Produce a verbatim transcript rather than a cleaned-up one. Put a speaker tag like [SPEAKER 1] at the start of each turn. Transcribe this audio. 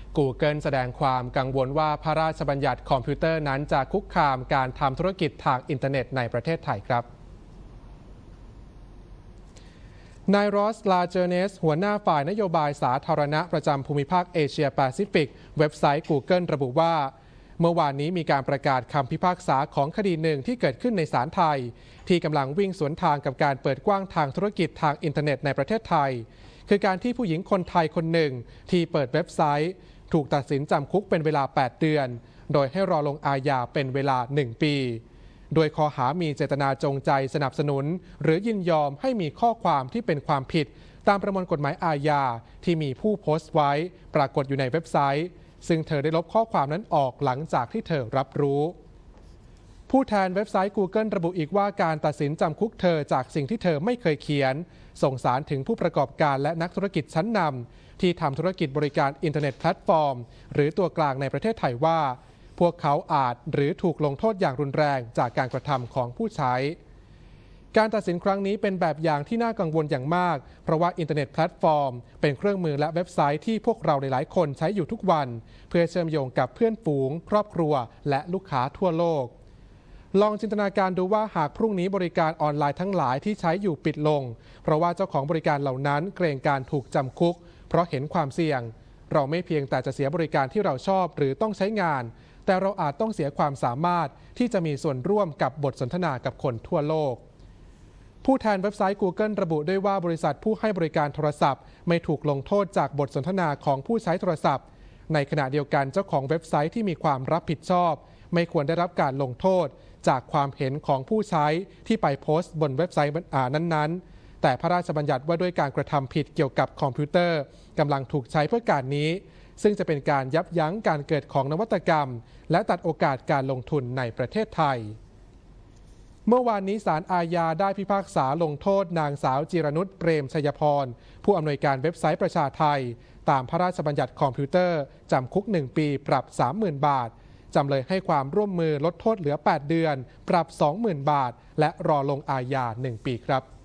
[SPEAKER 1] Google แสดงความกังวลว่าพระราชบัญญัติคอมพิวเตอร์นั้นจะคุกคามการทำธุรกิจทางอินเทอร์เน็ตในประเทศไทยครับนายรอส ลาเจเนสหัวหน้าฝ่ายนโยบายสาธารณะประจำภูมิภาคเอเชียแปซิฟิกเว็บไซต์ Google ระบุว่าเมื่อวานนี้มีการประกาศคำพิพากษาของคดีหนึ่งที่เกิดขึ้นในศาลไทยที่กำลังวิ่งสวนทางกับการเปิดกว้างทางธุรกิจทางอินเทอร์เน็ตในประเทศไทยคือการที่ผู้หญิงคนไทยคนหนึ่งที่เปิดเว็บไซต์ถูกตัดสินจำคุกเป็นเวลาแปดเดือนโดยให้รอลงอาญาเป็นเวลาหนึ่งปีโดยข้อหามีเจตนาจงใจสนับสนุนหรือยินยอมให้มีข้อความที่เป็นความผิดตามประมวลกฎหมายอาญาที่มีผู้โพสต์ไว้ปรากฏอยู่ในเว็บไซต์ซึ่งเธอได้ลบข้อความนั้นออกหลังจากที่เธอรับรู้ผู้แทนเว็บไซต์ Google ระบุอีกว่าการตัดสินจำคุกเธอจากสิ่งที่เธอไม่เคยเขียนส่งสารถึงผู้ประกอบการและนักธุรกิจชั้นนำที่ทำธุรกิจบริการอินเทอร์เน็ตแพลตฟอร์มหรือตัวกลางในประเทศไทยว่าพวกเขาอาจหรือถูกลงโทษอย่างรุนแรงจากการกระทำของผู้ใช้การตัดสินครั้งนี้เป็นแบบอย่างที่น่ากังวลอย่างมากเพราะว่าอินเทอร์เน็ตแพลตฟอร์มเป็นเครื่องมือและเว็บไซต์ที่พวกเราหลายๆคนใช้อยู่ทุกวันเพื่อเชื่อมโยงกับเพื่อนฝูงครอบครัวและลูกค้าทั่วโลกลองจินตนาการดูว่าหากพรุ่งนี้บริการออนไลน์ทั้งหลายที่ใช้อยู่ปิดลงเพราะว่าเจ้าของบริการเหล่านั้นเกรงการถูกจำคุกเพราะเห็นความเสี่ยงเราไม่เพียงแต่จะเสียบริการที่เราชอบหรือต้องใช้งานแต่เราอาจต้องเสียความสามารถที่จะมีส่วนร่วมกับบทสนทนากับคนทั่วโลกผู้แทนเว็บไซต์ Google ระบุด้วยว่าบริษัทผู้ให้บริการโทรศัพท์ไม่ถูกลงโทษจากบทสนทนาของผู้ใช้โทรศัพท์ในขณะเดียวกันเจ้าของเว็บไซต์ที่มีความรับผิดชอบไม่ควรได้รับการลงโทษจากความเห็นของผู้ใช้ที่ไปโพสต์บนเว็บไซต์นั้นๆแต่พระราชบัญญัติว่าด้วยการกระทำผิดเกี่ยวกับคอมพิวเตอร์กำลังถูกใช้เพื่อการนี้ซึ่งจะเป็นการยับยั้งการเกิดของนวัตกรรมและตัดโอกาสการลงทุนในประเทศไทยเมื่อวานนี้ศาลอาญาได้พิพากษาลงโทษนางสาวจิรนุชเปรมชัยพรผู้อำนวยการเว็บไซต์ประชาไทยตามพระราชบัญญัติคอมพิวเตอร์จำคุกหนึ่งปีปรับ สามหมื่น บาทจำเลยให้ความร่วมมือลดโทษเหลือแปดเดือนปรับ สองหมื่น บาทและรอลงอาญาหนึ่งปีครับ